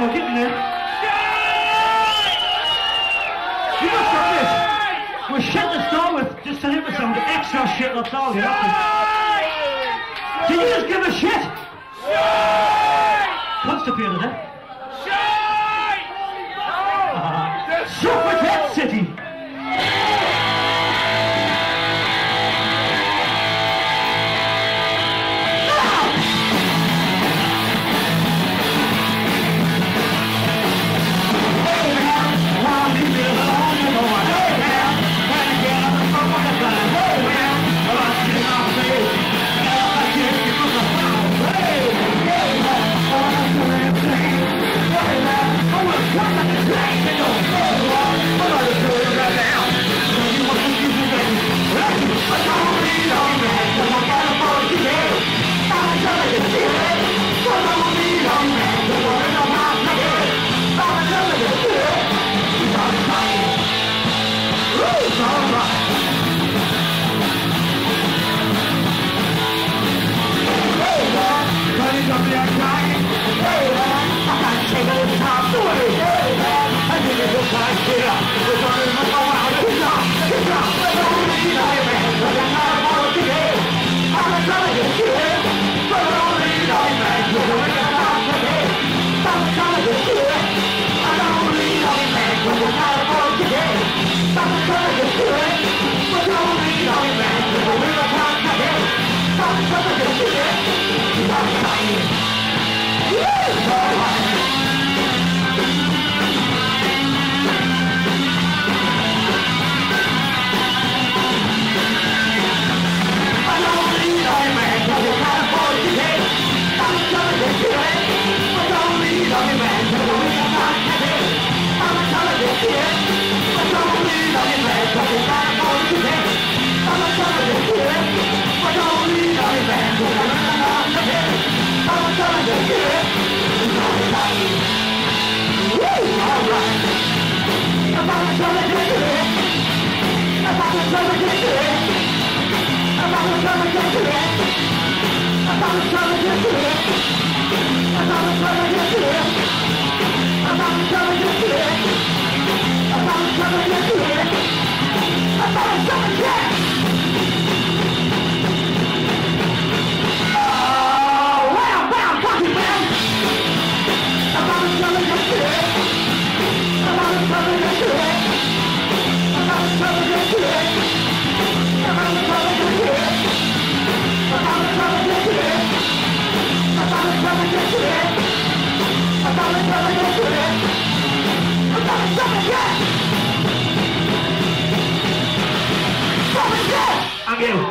we're getting there. You must have this. We're shit to start with, just to leave with some extra shit left out, you know? Did you just give a shit? Constipated, eh? Suffragette City! You.